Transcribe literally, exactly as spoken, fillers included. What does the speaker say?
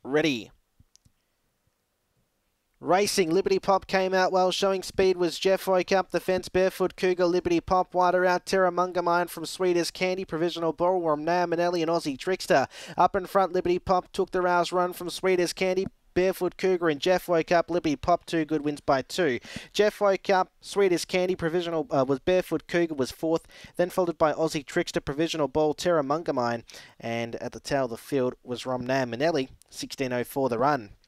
ready. Racing, Liberty Pop came out well, showing speed was Jeff Oak up the fence, Barefoot Cougar, Liberty Pop, wider out, Terramunga Mine from Sweet as Candy, Provisional Ballroom, Now Manelli and Aussie Trickster. Up in front, Liberty Pop took the rouse run from Sweet as Candy, Barefoot Cougar and Jeff Woke Up. Liberty Pop, two good wins by two. Jeff Woke Up, Sweet as Candy, Provisional uh, was Barefoot Cougar was fourth, then followed by Aussie Trickster, Provisional Ball, Terramunga Mine, and at the tail of the field was Romnam Manelli, sixteen oh four the run.